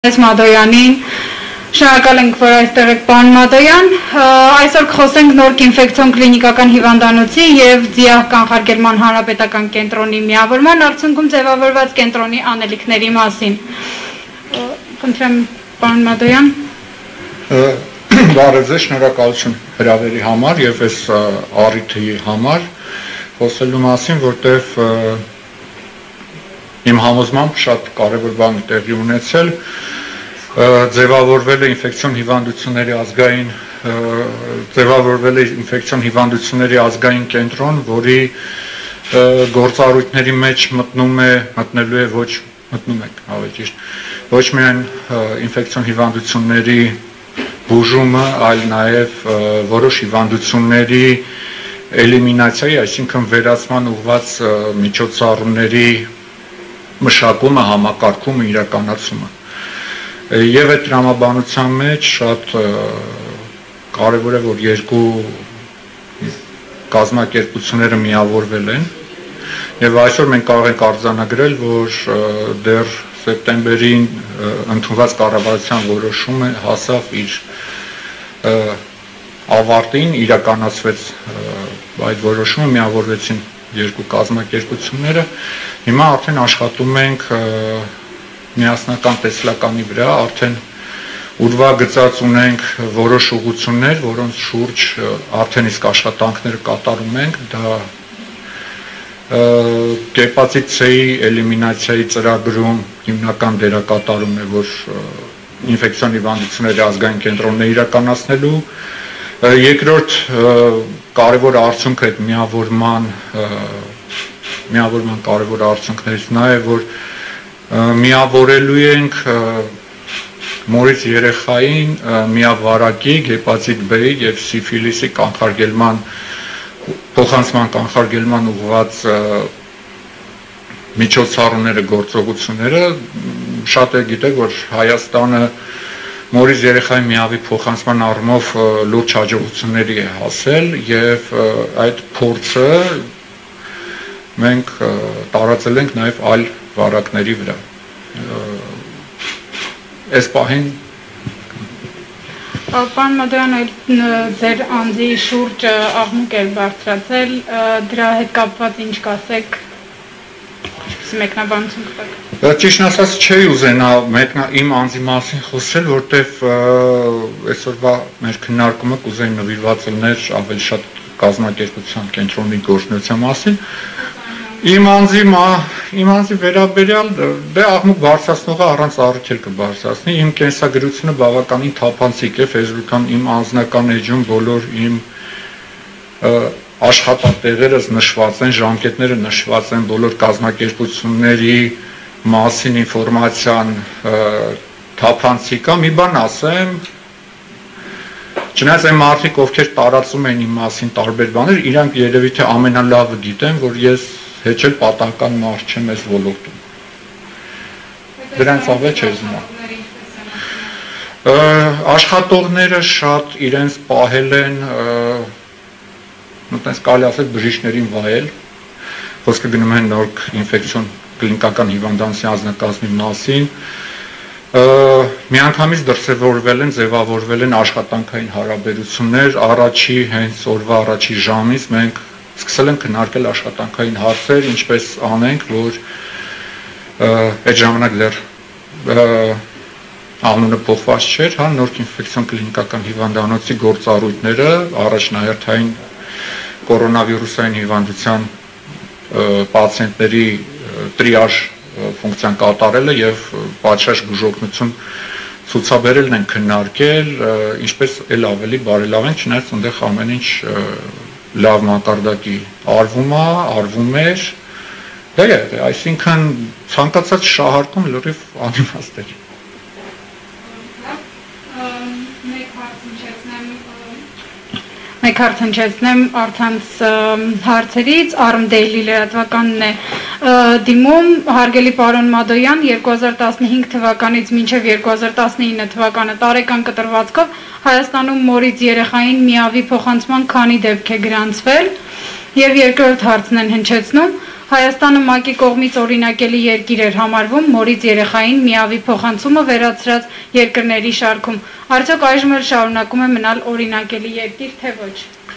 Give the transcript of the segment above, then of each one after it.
Մադոյանին, շնորհակալ ենք, որ այստեղ եք պարոն Մադոյան, այսօր կխոսենք նոր ինֆեկցիոն կլինիկական հիվանդանոցի և ձիահ կանխարգելման հանրապետական կենտրոնի միավորման արդյունքում ձևավորված կենտրոնի անելիքների մասին։ Խնդրեմ, պարոն Մադոյան։ Բարև ձեզ, շնորհակալություն հրավերի համար և այս առիթի համար խոսելու մասին, որտեղ իմ համոզմամբ շատ կարևոր բան տեղի ունեցել, ձևավորվել է ինֆեկցիոն հիվանդությունների ազգային կենտրոն, որի գործառույթների մեջ մտնելու է ոչ միայն ինֆեկցիոն հիվանդությունների բուժումը, այլ նաև որոշ հիվանդությունների էլիմինացիայի, այսինքն վերացման ուղղված միջոցառումների մշակումը, համակարգումը, իրականացումը։ Եվ այդ տրամաբանության մեջ շատ կարևոր է, որ երկու կազմակերպությունները միավորվել են և այսօր մենք կարող ենք արձանագրել, որ դեռ սեպտեմբերին ընդունված կառավարության որոշումը հասավ իր ավարտին, իրականացվեց այդ որոշումը, միավորվեցին երկու կազմակերպությունները, հիմա արդեն աշխատում ենք միասնական տեսլականի վրա, արդեն ուրվագծած ունենք որոշ ուղղություններ, որոնց շուրջ արդեն իսկ աշխատանքները կատարում ենք, դա կեպացիտ C-ի էլիմինացիայի ծրագրում հիմնական դերակատարում է, որ ինֆեկցիոն հիվանդությունների ազգային կենտրոնն է իրականացնելու, երկրորդ կարևոր արդյունքը այդ միավորման կարևոր արդյունքներից նա է, որ միավորելու ենք մորից երեխային միավարակի, հեպատիտ B-ի և սիֆիլիսի փոխանցման կանխարգելման ուղղված միջոցառումները, գործողությունները, շատ է գիտեք, որ Հայաստանը մորից երեխայի միավի փոխանցման առումով լուրջ հաջողությունների է հասել և այդ փորձը մենք տարածել ենք նաև այլ վարակների վրա։ Այս պահին Պարոն Մադոյան, ձեր անձի շուրջ աղմուկ էր բարձրացել, դրա հետ կապված ինչ կասեք, մեկնաբանություն կտակ։ Ճիշտն ասած չէի ուզենա իմ անձի մասին խոսել, որտեղ այսօրվա մեր քննարկումը կուզեի նվիրված լիներ ավելի շատ կազմակերպության կենտրոնի գործունեության մասին։ Իմ անձի վերաբերյալ դե աղմուկ բարձրացնողը առանց առիթ էլ կբարձրացնի, իմ կենսագրությունը բավականին թափանցիկ է, Facebook-ան իմ անձնական էջում բոլոր իմ աշխատատեղերս նշված են, ժամկետները նշված են, բոլոր կազմակերպությունների մասին ինֆորմացիան թափանցիկ է, մի բան ասեմ, չնայած այն մարդիկ, ովքեր տարածում են իմ մասին տարբեր բաներ, իրանք երևի թե ամենալավը գիտեն, որ ես հետ էլ պատահական մարդ չեմ այս ոլորտում։ Դրանց ավեջ չես նա։ Աշխատողները շատ իրենց պահել են, նույնպես կարելի ասել բժիշկներին վայել, խոսքը գնում են նոր ինֆեկցիոն կլինիկական հիվանդանոցի անձնակազմի մասին, միանգամից ձևավորվել են աշխատանքային հարաբերություններ, առաջի հենց օրվա առաջի ժամից մենք սկսել ենք քննարկել աշխատանքային հարցեր, ինչպես անենք, որ այդ ժամանակ դեռ անունը փոխված չէր, նոր ինֆեկցիոն կլինիկական հիվանդանոցի գործառույթները առաջնահերթային կորոնավիրուսային հիվանդության պացիենտների տրիաժ ֆունկցիան կատարելը և պատշաճ բուժօգնություն ցուցաբերելն են քննարկել, ինչպես էլ ավելի բարելավենք, չնայած այնտեղ ամեն ինչ լավ մակարդակի արվում էր, այսինքն ցանկացած շահարկում լրիվ անիմաստ էր։ Մեկ հարց հնչեցնեմ առցանց հարցերից, Arm Daily լրատվականն է դիմում, հարգելի պարոն Մադոյան, 2015 թվականից մինչև 2019 թվականը տարեկան կտրվածքով Հայաստանում մորից երեխային միավի փոխանցման քանի դեպք է գրանցվել և երկրորդ հարցն են հնչեցնում, Հայաստանը ՄԱԿ-ի կողմից օրինակելի երկիր էր համարվում մորից երեխային միավի փոխանցումը վերացրած երկրների շարքում։ Արդյոք այժմ էլ շարունակում է մնալ օրինակելի երկիր, թե ոչ։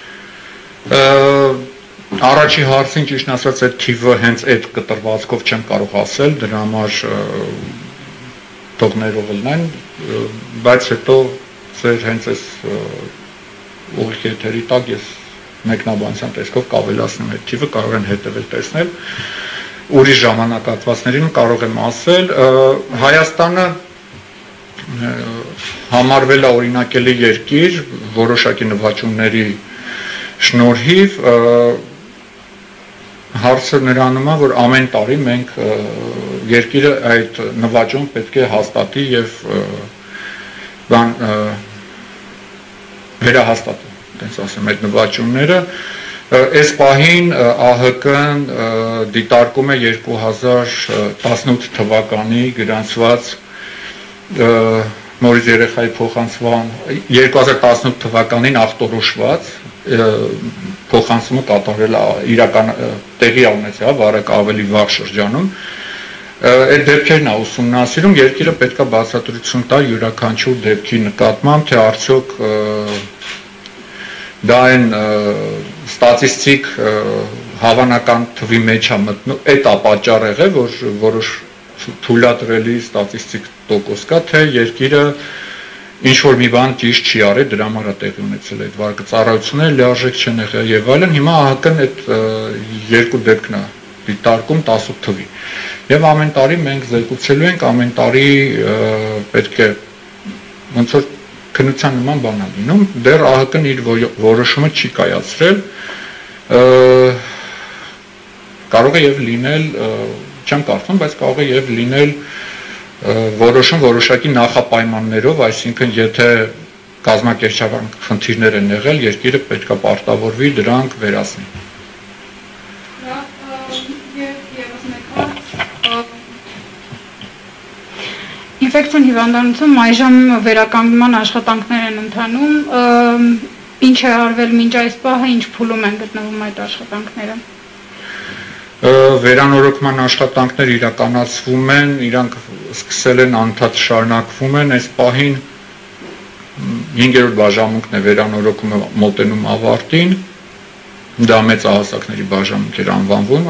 Առաջի հարցին ճիշտ ասած այդ թիվը հենց այդ կտրվածքով չեմ կարող ասել, դրա համար թողներով լնեն, բայց հետո ձեր հենց այս ուղիղ եթերի տակ ես մեկնաբանության տեսքով կավելացնեմ այդ թիվը, կարող են հետևել տեսնել, ուրիշ ժամանակահատվածներին կարող եմ ասել, Հայաստանը համարվել է օրինակելի երկիր, որոշակի նվաճումների շնորհիվ, հարցը նրանում է, որ ամեն տարի մենք երկիրը այդ նվաճում պետք է հաստատի եւ վերահաստատի, այդպես ասեմ, այդ նվաճումները այս պահին ԱՀԿ-ն դիտարկում է 2018 թվականի գրանցված մորից երեխայի փոխանցման 2018 թվականին ախտորոշված փոխանցումը կատարել իրական տեղի ունեցավ վարակ ավելի վաղ շրջանում այդ դեպքերն է ուսումնասիրում երկիրը պետք է բացատրություն տա յուրաքանչյուր դեպքի նկատմամբ թե արդյոք դա այն ստատիստիկ հավանական թվի մեջ է մտնում այդ ապաճառ եղել որ որոշ թույլատրելի ստատիստիկ տոկոս կա թե երկիրը ինչ որ մի բան ճիշտ չի արել, դրա համար է տեղի ունեցել այդ վարկը ծառայությունները լիարժեք չեն եղել եւ այլն, հիմա ԱՀԿ-ն այդ երկու դեպքն է դիտարկում 18 թվի։ Եվ ամեն տարի մենք զեկուցելու ենք, ամեն տարի պետք է ոնց որ քննության նման բան է լինում, դեռ ԱՀԿ-ն իր որոշումը չի կայացրել, կարող է եւ լինել, չեմ կարծում, բայց կարող է եւ լինել որոշում որոշակի նախապայմաններով, այսինքն եթե կազմակերպչական խնդիրներ են եղել, երկիրը պետք է պարտավորվի դրանք վերացնել։ Ինֆեկցիոն հիվանդանոցում այժմ վերականգնման աշխատանքներ են ընթանում, ինչ է արվել մինչ այս պահը, ինչ փուլում են գտնվում այդ աշխատանքները։ Վերանորոգման աշխատանքներ իրականացվում են, իրանք սկսել են անդադ շարունակվում են, այս պահին 5-րդ բաժանմունքն է վերանորոգումը մոտենում ավարտին, դա մեծահասակների բաժանմունք էր անվանվում,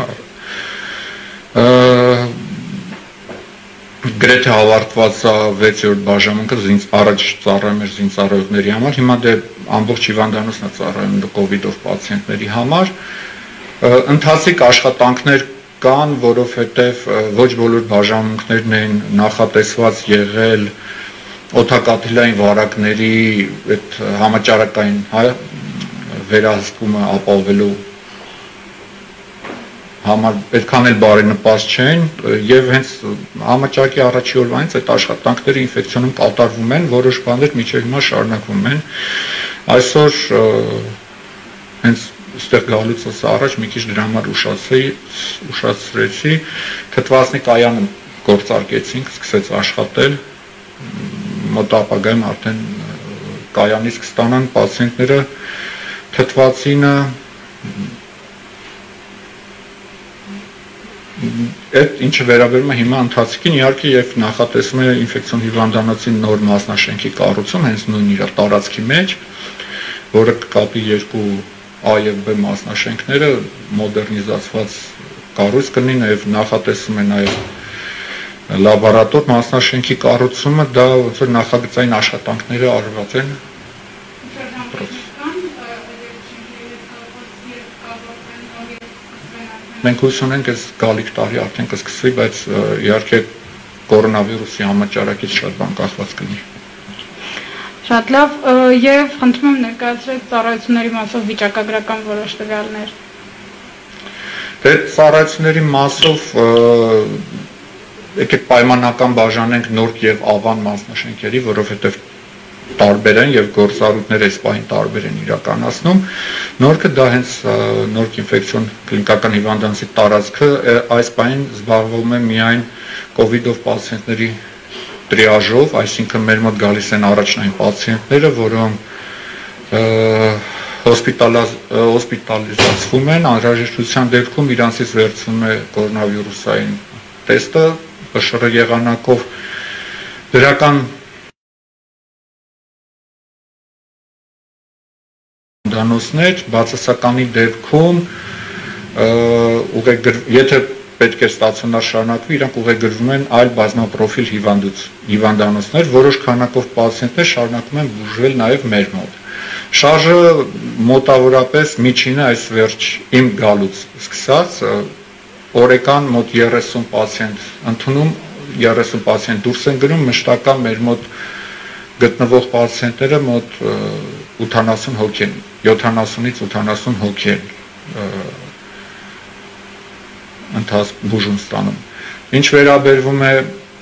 գրեթե ավարտված է 6-րդ բաժանմունքը առաջ ծառայում էր զինծառայողների համար, հիմա դե ամբողջ հիվանդանոցն է ծառայում կովիդով պացիենտների համար, ընթացիկ աշխատանքներ կան, որովհետև ոչ բոլոր բաժանմունքներն են նախատեսված եղել օդակաթիլային վարակների այդ համաճարակային վերահսկումը ապահովելու համար այդքան էլ բարենպաստ չեն եւ հենց համաճարակի առաջի օրվանից այդ աշխատանքները ինֆեկցիոնում կատարվում են, որոշ բաներ մինչեւ հիմա շարունակվում են։ Այսօր հենց այստեղ գալուց առաջ մի քիչ դրա համար ուշացրեցի, թթվածնի կայանը գործարկեցինք, սկսեց աշխատել, մոտ ապագայում արդեն կայանից կստանան պացիենտները թթվածինը, այդ ինչը վերաբերում է հիմա ընթացքին, իհարկե եւ նախատեսում է ինֆեկցիոն հիվանդանոցի նոր մասնաշենքի կառուցում, հենց նույն իր տարածքի մեջ, որը կկապի երկու A եւ B մասնաշենքները մոդեռնիզացված կառույց կլինի, նաեւ նախատեսում է նաեւ լաբորատոր մասնաշենքի կառուցումը, դա ոնց որ նախագծային աշխատանքները արված են։ Մենք հույս ունենք այս գալիք տարի արդեն կսկսվի, բայց իհարկե կորոնավիրուսի համաճարակից շատ բան կախված կլինի։ Շատ լավ, եւ խնդրում եմ ներկայացրեք ծառայությունների մասով վիճակագրական որոշ տվյալներ։ Դե ծառայությունների մասով եկեք պայմանական բաժանենք Նորք եւ Ավան մասնաշենքերի, որովհետեւ տարբեր են եւ գործառույթները այս պահին տարբեր են իրականացնում։ Նորքը դա հենց Նորք ինֆեկցիոն կլինիկական հիվանդանոցի տարածքը այս պահին զբաղվում է միայն կովիդով պացիենտների տրիաժով, այսինքն մեր մոտ գալիս են առաջնային պացիենտները, որոնք հոսպիտալիզացվում են, անհրաժեշտության դեպքում իրանցից վերցվում է կորոնավիրուսային տեստը, ՊՇՌ եղանակով դրական դանոսներ, բացասականի դեպքում եթե պետք է ստացիոնար շարունակվի, իրանք ուղեգրվում են այլ բազմապրոֆիլ հիվանդանոցներ, որոշ քանակով պացիենտներ շարունակում են բուժվել նաև մեր մոտ։ Շարժը մոտավորապես միջինը այս վերջ իմ գալուց սկսած օրեկան մոտ 30 պացիենտ ընդունում, 30 պացիենտ դուրս են գնում, մշտական մեր մոտ գտնվող պացիենտները մոտ 80 հոգի են, 70-ից 80 հոգի են բուժում ստանում։ Ինչ վերաբերվում է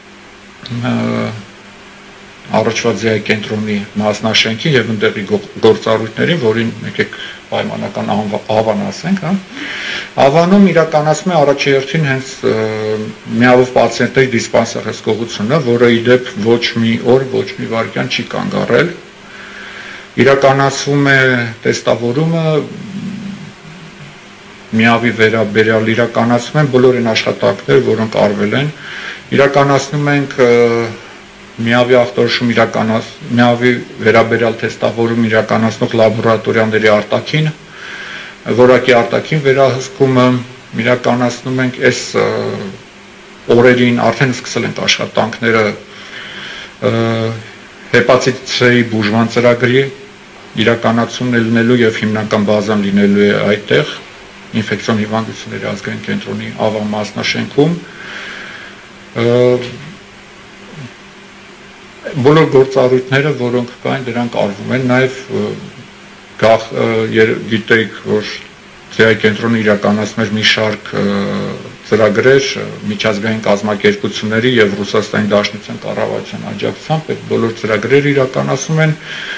առաջվա ձիայի կենտրոնի մասնաշենքի եւ ընդդեղի գործառույթներին, որին եկեք պայմանական ավան ասենք, հա։ Ավանում իրականացում է առաջի հերթին հենց միավոր պացիենտների դիսպանսեր հսկողությունը, որը ի դեպ ոչ մի օր, ոչ մի վայրկյան չի կանգ առել։ Իրականացվում է տեստավորումը միավի վերաբերյալ իրականացում են բոլոր այն աշխատանքները, որոնք արվել են, իրականացնում ենք միավի ախտորոշում միավի վերաբերյալ տեստավորում իրականացնող լաբորատորիաների արտաքին, որակի արտաքին վերահսկումը իրականացնում ենք այս օրերին արդեն սկսել ենք աշխատանքները հեպատիտ C-ի բուժման ծրագրի իրականացումն լինելու եւ հիմնական բազան լինելու է այդտեղ ինֆեկցիոն հիվանդությունների ազգային կենտրոնի ավան մասնաշենքում բոլոր գործառույթները, որոնք կային, դրանք արվում են, նաև գիտեք, որ ձիայի կենտրոնը իրականացնում էր մի շարք ծրագրեր միջազգային կազմակերպությունների եւ Ռուսաստանի Դաշնության կառավարության աջակցությամբ, այդ բոլոր ծրագրերը իրականացում են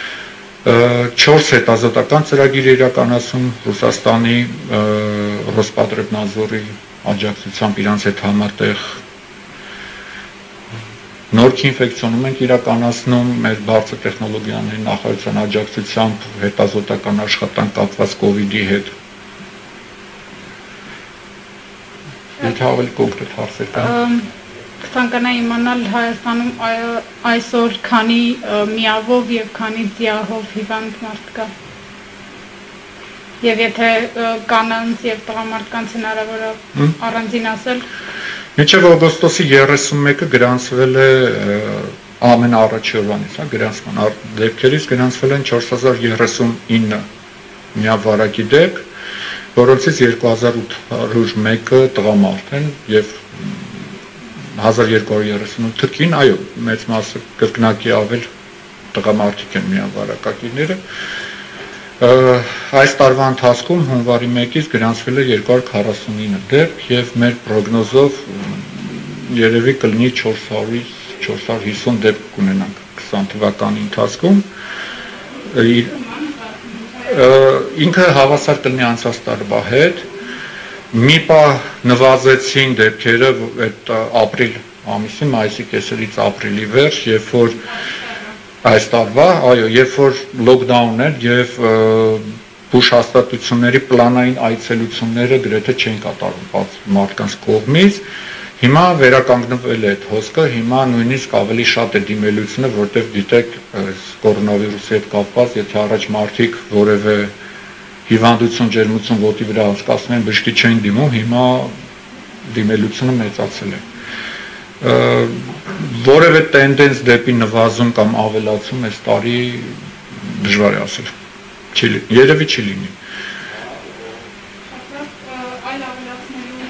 4 հետազոտական ծրագիր իրականացում Ռուսաստանի Ռոսպատրեբնadzorի աջակցությամբ իրանց հետ համատեղ նորքի ինֆեկցիոնում ենք իրականացնում մեր բարձր տեխնոլոգիաների նախարարության աջակցությամբ հետազոտական աշխատանք կապված COVID-ի հետ։ Եթե ավելի կոնկրետ հարցեր կան։ Կցանկանայի իմանալ Հայաստանում այսօր քանի միավով եւ քանի ձիահով հիվանդ մարդ կա։ Եվ եթե կանանց եւ տղամարդկանց հնարավոր է առանձին ասել։ Մինչև օգոստոսի 31-ը գրանցվել է ամենաառաջի օրվանից, հա, գրանցման դեպքերից գրանցվել են 4039 միավարակի դեպք, որոնցից 2801-ը տղամարդ են եւ 1238 թքին, այո, մեծ մասը կրկնակի ավել տղամարդիկ են միավարակակիրները։ Այս տարվա ընթացքում հունվարի 1-ից գրանցվել է 249 դեպք եւ մեր պրոգնոզով երևի կլինի 400-ից 450 դեպք կունենանք 20 թվականի ընթացքում։ Ինքը հավասար կլինի անցած տարվա հետ։ Մի պահ նվազեցին դեպքերը այդ ապրիլ ամիսի, մայիսի կեսերից ապրիլի վերջ, երբ որ այս տարվա, այո, երբ որ լոկդաուն էր եւ բուժ հաստատությունների պլանային այցելությունները գրեթե չեն կատարվում մարդկանց կողմից, հիմա վերականգնվել է այդ հոսքը, հիմա նույնիսկ ավելի շատ է դիմելությունը, որտեղ գիտեք, կորոնավիրուսի հետ կապված, եթե առաջ մարդիկ որևէ հիվանդություն, ջերմություն ոտի վրա անցկացնում են, բժշկի չեն դիմում, հիմա դիմելությունը մեծացել է։ Որևէ տենդենս դեպի նվազում կամ ավելացում այս տարի դժվար է ասել։ Երևի չի լինի։ Այլ ավելացնելու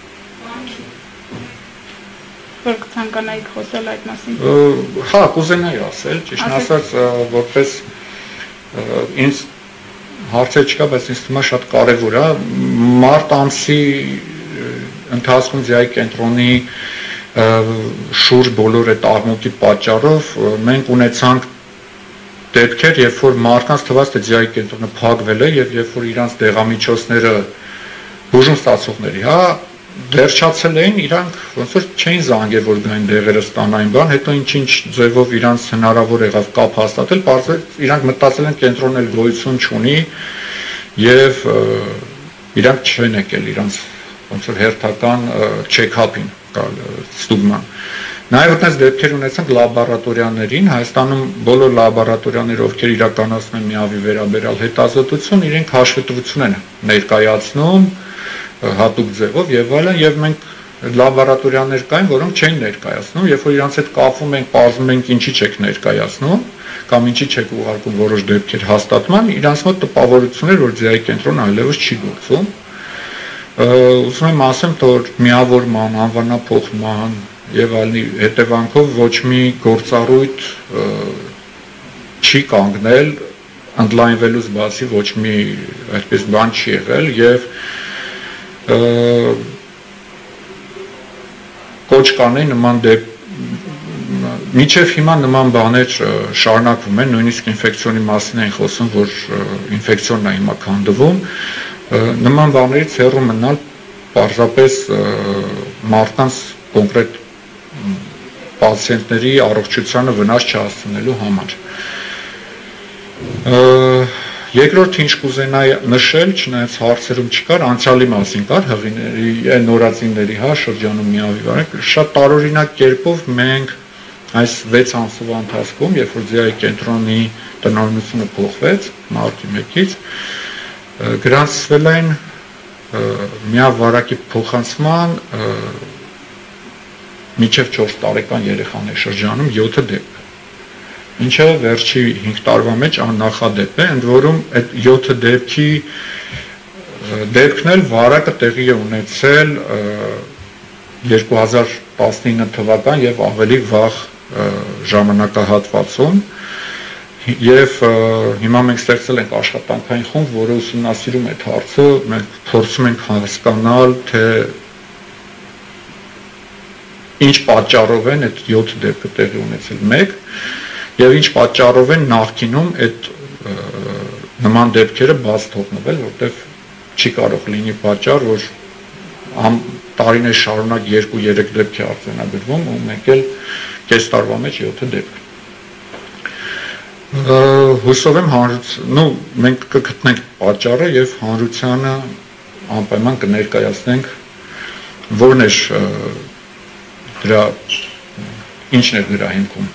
որ կցանկանայիք խոսել այդ մասին։ Հա, կուզենայի ասել, ճիշտն ասած, որպես ինձ հարցեր չկա, բայց ինձ թվում է շատ կարևոր է մարտ ամսի ընթացքում ձիայի կենտրոնի շուրջ բոլոր այդ աղմուկի պատճառով մենք ունեցանք դեպքեր, երբ որ մարդկանց թվաց թե ձիայի կենտրոնը փակվել է եւ երբ որ իրանց դեղամիջոցները բուժում ստացողների, հա, վերջացել էին, իրանք ոնց որ չէին զանգել, որ գային դեղերը ստանային բան, հետո ինչ ձևով իրանք հնարավոր եղավ կապ հաստատել, պարզվեց իրանք մտածել են կենտրոնն էլ գոյություն չունի եւ իրանք չեն եկել իրանք ոնց որ հերթական check-up-ին ստուգման։ Նաև որտեղ դեպքեր ունեցանք լաբորատորիաներին, Հայաստանում բոլոր լաբորատորիաները, ովքեր իրականացնում են միավի վերաբերյալ հետազոտություն, իրենք հաշվետվություն են ներկայացնում հատուկ ձևով եւ այլն, եւ մենք լաբորատորիաներ կային, որոնք չէին ներկայացնում, երբ որ իրանց հետ կապվում ենք, պարզում ենք ինչի չեք ներկայացնում, կամ ինչի չեք ուղարկում որոշ դեպքեր հաստատման, իրանց մոտ տպավորություն էր, որ ձիայի կենտրոնը այլևս չի գործում։ Ուզում եմ ասեմ, որ միավորման, անվանափոխման եւ այլնի հետևանքով ոչ մի գործառույթ չի կանգնել, ընդլայնվելուց բացի ոչ մի այդպես բան չի եղել եւ կոչ կանեի նման մինչև հիմա նման բաներ շարունակվում են, նույնիսկ ինֆեկցիոնի մասին են խոսում, որ ինֆեկցիոնն է հիմա քանդվում, նման բաներից հեռու մնալ պարզապես մարդկանց կոնկրետ պացիենտների առողջությանը վնաս չհասցնելու համար։ Երկրորդ ինչ կուզենայի նշել, չնայած հարցերում չկար, անցյալի մասին կար, հղիների, նորածինների շրջանում միավի վարակ, շատ տարօրինակ կերպով մենք այս 6 ամսվա ընթացքում, երբ որ ձիայի կենտրոնի տնօրինությունը փոխվեց մարտի 1-ից, գրանցվել են միավարակի փոխանցման մինչև 4 տարեկան երեխաների շրջանում 7 դեպք։ Ինչը վերջի 5 տարվա մեջ աննախադեպ է, ընդ որում այդ 7 դեպքի դեպքն էլ վարակը տեղի է ունեցել 2019 թվական եւ ավելի վաղ ժամանակահատվածում եւ հիմա մենք ստեղծել ենք աշխատանքային խումբ, որը ուսումնասիրում է այդ հարցը, մենք փորձում ենք հասկանալ, թե ինչ պատճառով են այդ 7 դեպքը տեղի ունեցել մեկ եւ ինչ պատճառով են նախկինում այդ նման դեպքերը բաց թողնվել, որտեղ չի կարող լինի պատճառ, որ տարիներ շարունակ 2-3 դեպք է արձանագրվում ու մեկ էլ կես տարվա մեջ 7 դեպք։ Հուսով եմ մենք կգտնենք պատճառը եւ հանրությանը անպայման կներկայացնենք որն է դրա ինչն է դրա հիմքում։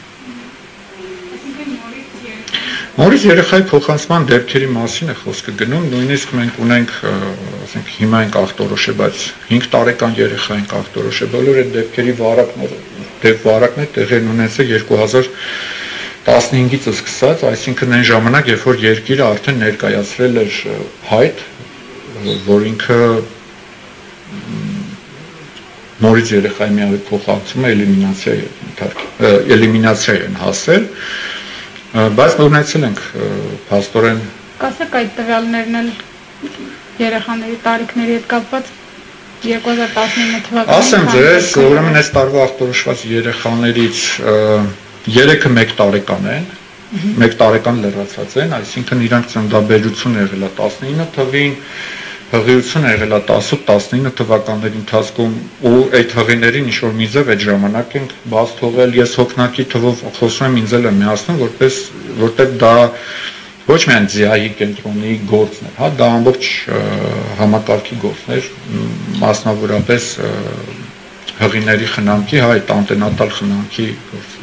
Նորից երեխայի փոխանցման դեպքերի մասին է խոսքը գնում, նույնիսկ մենք ունենք, ասենք հիմա ենք ախտորոշել, բայց 5 տարեկան երեխա ենք ախտորոշել, բոլոր այդ դեպքերի վարակներ տեղի են ունեցել 2015-ից սկսած, այսինքն այն ժամանակ, երբ որ երկիրը արդեն ներկայացրել էր հայտ, որ ինքը նորից երեխայի միավի փոխանցումը էլիմինացիա են հասել, բայց ունեցել ենք փաստորեն կասեք այդ տվյալներն էլ երեխաների տարիքների հետ կապված 2019 թվականին ասեմ ձեզ, ուրեմն այս տարվա ախտորոշված երեխաներից 3-ը 1 տարեկան են, 1 տարեկան լրացած են, այսինքն իրանք ծննդաբերություն եղել է 19 թվին, հղիություն եղել է 18-19 թվականների ընթացքում ու այդ հղիներին ինչ-որ մի ձև այդ ժամանակ ենք բաց թողել, ես հոգնակի թվով խոսում եմ ինձ էլ եմ միացնում, որտեղ դա ոչ միայն ձիայի կենտրոնի գործն էր, դա ամբողջ համակարգի գործն էր, մասնավորապես հղիների խնամքի, այդ անտենատալ խնամքի գործ։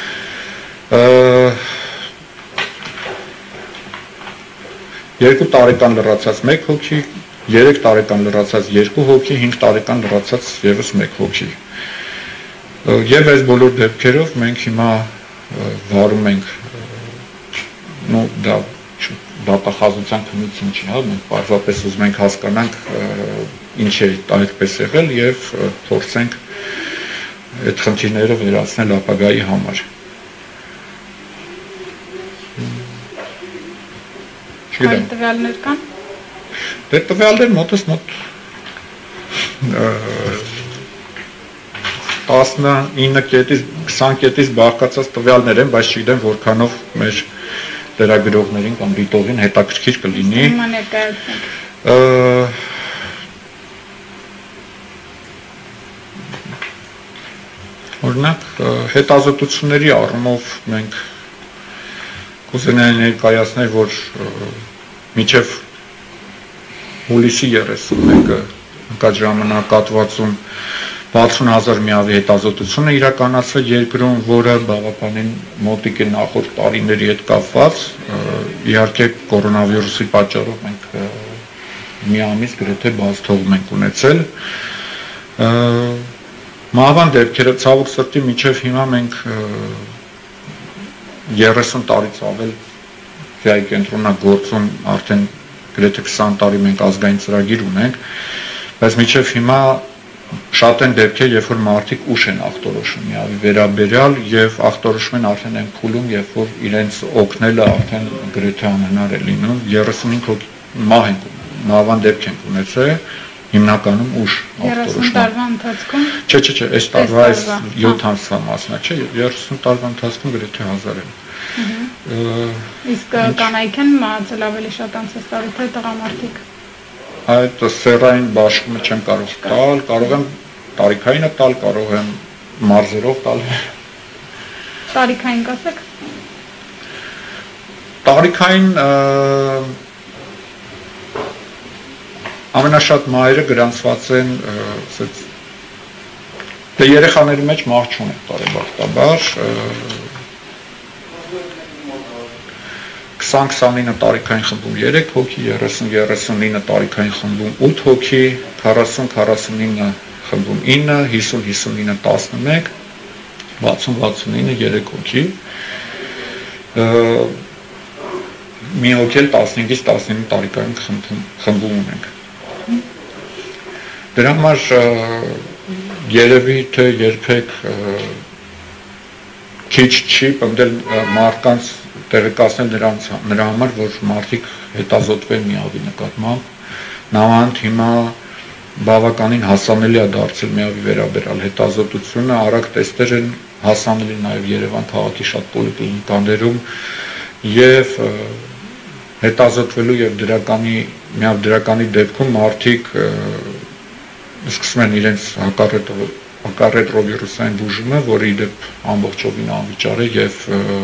2 տարեկան լրացած 1 հոգի, 3 տարեկան լրացած 2 հոգի, 5 տարեկան լրացած եւս 1 հոգի։ Եվ այս բոլոր դեպքերով մենք հիմա վարում ենք դա դատախազության քննություն չի, մենք պարզապես ուզում ենք հասկանանք ինչ է այդպես եղել եւ փորձենք այդ խնդիրները վերացնել ապագայի համար։ Այդ տվյալներ կան։ Դե տվյալներ մոտս մոտ 19 կետից 20 կետից բաղկացած տվյալներ են, բայց չգիտեմ որքանով մեր լրագրողներին կամ դիտողին հետաքրքիր կլինի։ Օրինակ հետազոտությունների առումով մենք կուզենայի ներկայացնել, որ մինչև հուլիսի 31-ը ընկած ժամանակահատվածում 60,000 միավի հետազոտություն է իրականացվել երկրում, որը բավականին մոտիկ է նախորդ տարիների հետ կապված, իհարկե կորոնավիրուսի պատճառով մենք մի ամիս գրեթե բաց թողում ենք ունեցել։ Մահվան դեպքերը ցավոք սրտի մինչև հիմա մենք 30 տարից ավել ջայի կենտրոնագործում արդեն գրեթե 20 տարի մենք ազգային ծրագիր ունենք, բայց մինչև հիմա շատ են դեպքեր, երբ որ մարդիկ ուշ են ախտորոշում միավի վերաբերյալ եւ ախտորոշում են արդեն այն փուլում, երբ որ իրենց օգնելը արդեն գրեթե անհնար է լինում, 35 հոգի մահ են մահվան դեպք են ունեցել, հիմնականում ուշ ախտորոշում։ 30 տարվա ընթացքում։ Չէ, այս տարվա այս 7 ամսվա մասն է, չէ, 30 տարվա ընթացքում գրեթե 1000 են։ Իսկ կանայք են մահացել ավելի շատ անցած տարի, թե տղամարդիկ։ Այդ սերային բաշխումը չեմ կարող տալ, կարող եմ տարիքայինը տալ, կարող եմ մարզերով տալ։ Տարիքային կասեք։ Տարիքային ամենաշատ մահերը գրանցված են դե երեխաների մեջ մահ չունենք բարեբախտաբար 20-29 տարիքային խմբում 3 հոգի, 30-39 տարիքային խմբում 8 հոգի, 40-49 խմբում 9, 50-59 11, 60-69 3 հոգի, մի հոգի էլ 15-ից 19 տարիքային խմբում ունենք։ Դրա համար երևի թե երբեք քիչ չի պնդել մարդկանց տեղեկացնել նրա համար, որ մարդիկ հետազոտվեն միավի նկատմամբ, նամանդ հիմա բավականին հասանելի է դարձել միավի վերաբերյալ հետազոտությունը, արագ տեստեր են հասանելի նաև Երևան քաղաքի շատ պոլիկլինիկաներում եւ հետազոտվելու եւ միավ դրականի դեպքում մարդիկ սկսում են իրենց հակառետրովիրուսային բուժումը, որը ի դեպ ամբողջովին անվիճար է եւ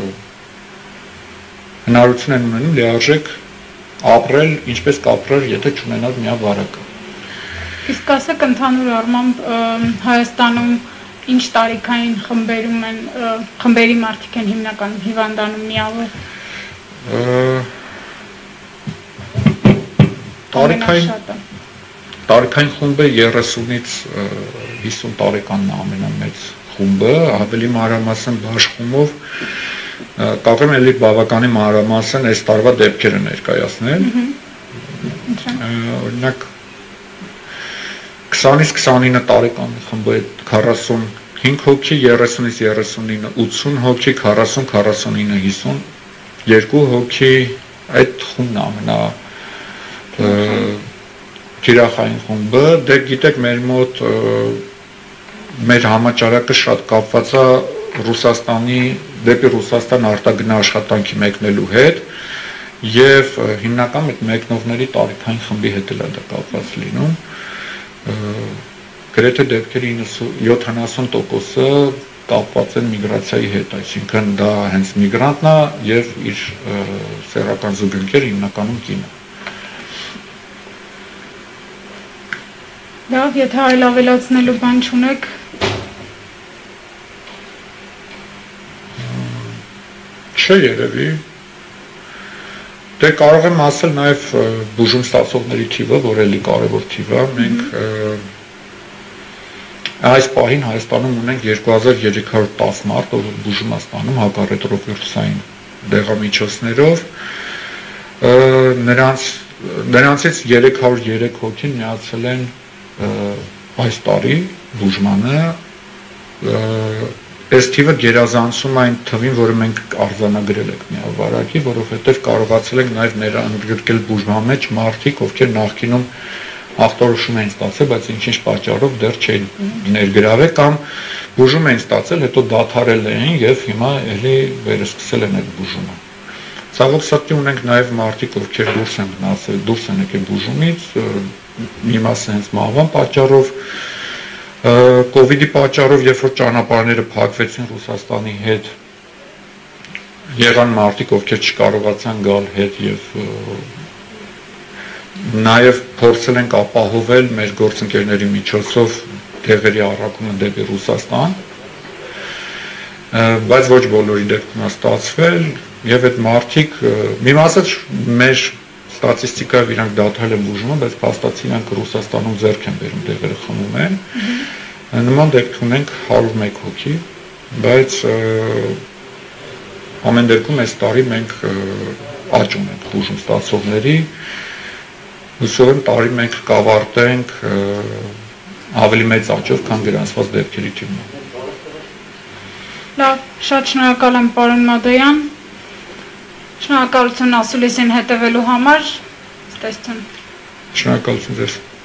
հնարություն են ունենում լիարժեք ապրել, ինչպես կապրել, եթե չունենար միա վարակը։ Իսկ ասեք ընդհանուր առմամբ Հայաստանում ինչ տարիքային խմբերի մարդիկ են հիմնականում հիվանդանում միավոր։ Տարիքային խումբը 30-ից 50 տարեկանն է ամենամեծ խումբը, ավելի մանրամասն բաշխումով կարող եմ էլի բավականին մանրամասն այս տարվա դեպքերը ներկայացնել։ Օրինակ 20-ից 29 տարեկան խմբը 45 հոգի, 30-ից 39 80 հոգի, 40-49 52 հոգի, այդ խումբն ամենա թիրախային խումբը, դե գիտեք մեր մոտ մեր համաճարակը շատ կապված է դեպի Ռուսաստան արտագնա աշխատանքի մեկնելու հետ եւ հիմնական այդ մեկնողների տարիքային խմբի հետ էլ է դա կապված լինում գրեթե դեպքերի 70%-ը կապված են միգրացիայի հետ, այսինքն դա հենց միգրանտն է եւ իր սեռական զուգընկերը հիմնականում կինը։ Լավ, եթե այլ ավելացնելու բան չունեք։ Չէ երևի։ Դե կարող եմ ասել նաև բուժում ստացողների թիվը, որ էլի կարևոր թիվ է, մենք այս պահին Հայաստանում ունենք 2310 մարդ, ով բուժում է ստանում հակառետրովիրուսային դեղամիջոցներով, նրանցից 303 հոգին միացել են այս տարի բուժմանը, այս թիվը գերազանցում այն թվին, որը մենք արձանագրել ենք միավարակի, որովհետև կարողացել ենք նաև ներգրկել բուժման մեջ մարդիկ, ովքեր նախկինում ախտորոշում էին ստացել, բայց ինչ-ինչ պատճառով դեռ չէին ներգրավել կամ բուժում էին ստացել, հետո դադարել էին եւ հիմա էլի վերսկսել են այդ բուժումը։ Ցավոք սրտի ունենք նաև մարդիկ, ովքեր դուրս են եկել բուժումից, մի մասը հենց մահվան պատճառով, Կովիդի պատճառով երբ որ ճանապարհները փակվեցին Ռուսաստանի հետ, եղան մարդիկ, ովքեր չկարողացան գալ հետ եւ նաեւ փորձել ենք ապահովել մեր գործընկերների միջոցով դեղերի առաքումը դեպի Ռուսաստան, բայց ոչ բոլորի դեպքում ստացվել եւ այդ մարդիկ մի մասը մեր ստատիստիկայով իրանք դադարել են բուժումը, բայց փաստացի իրանք Ռուսաստանում ձեռք են բերում դեղերը խմում են։ Նման դեպք ունենք 101 հոգի, բայց ամեն դեպքում այս տարի մենք աճ ունենք բուժում ստացողների, հուսով եմ տարի մենք կավարտենք ավելի մեծ աճով, քան գրանցված դեպքերի թիվը։ Լավ, շատ շնորհակալ եմ պարոն Մադոյան։ Շնորհակալություն ասուլիսին հետևելու համար։ Ստեսություն։ Շնորհակալություն ձեզ։